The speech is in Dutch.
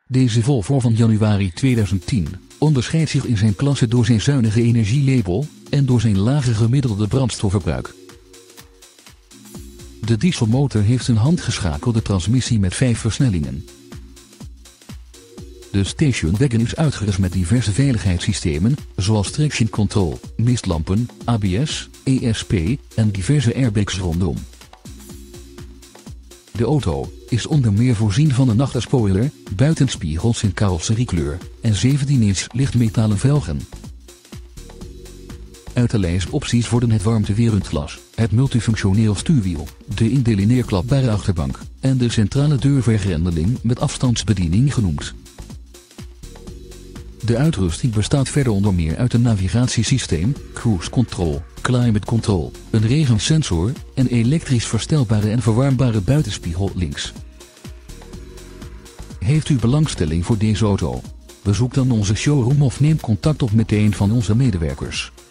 Deze Volvo van januari 2010 onderscheidt zich in zijn klasse door zijn zuinige energielabel en door zijn lage gemiddelde brandstofverbruik. De dieselmotor heeft een handgeschakelde transmissie met 5 versnellingen. De Station Wagon is uitgerust met diverse veiligheidssystemen, zoals traction control, mistlampen, ABS, ESP en diverse airbags rondom. De auto is onder meer voorzien van een achterspoiler, buitenspiegels in carrosseriekleur en 17-inch lichtmetalen velgen. Uit de lijst opties worden het warmtewerendglas, het multifunctioneel stuurwiel, de indelineerklapbare achterbank en de centrale deurvergrendeling met afstandsbediening genoemd. De uitrusting bestaat verder onder meer uit een navigatiesysteem, cruise control, climate control, een regensensor en elektrisch verstelbare en verwarmbare buitenspiegel links. Heeft u belangstelling voor deze auto? Bezoek dan onze showroom of neem contact op met een van onze medewerkers.